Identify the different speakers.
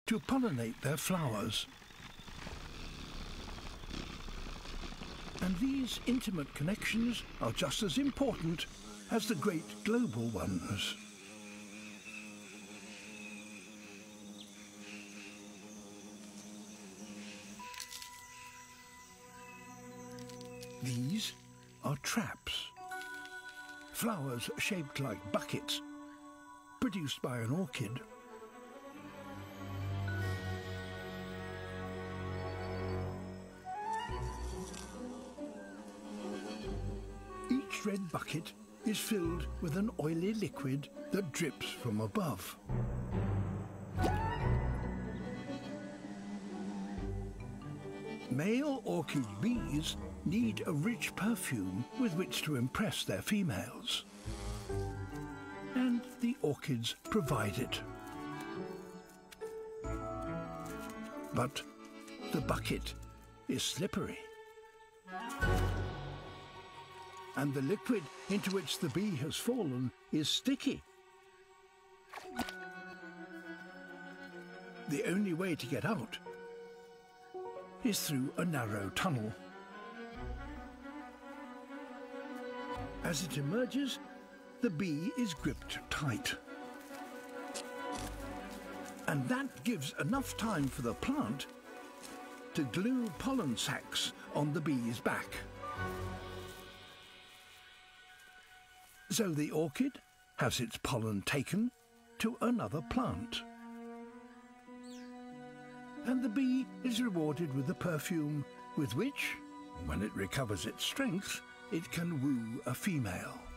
Speaker 1: to pollinate their flowers. And these intimate connections are just as important as the great global ones. These are traps. Flowers shaped like buckets, produced by an orchid. Each red bucket is filled with an oily liquid that drips from above. Male orchid bees need a rich perfume with which to impress their females. And the orchids provide it. But the bucket is slippery. And the liquid into which the bee has fallen is sticky. The only way to get out is through a narrow tunnel. As it emerges, the bee is gripped tight. And that gives enough time for the plant to glue pollen sacs on the bee's back. So the orchid has its pollen taken to another plant. And the bee is rewarded with the perfume with which, when it recovers its strength, it can woo a female.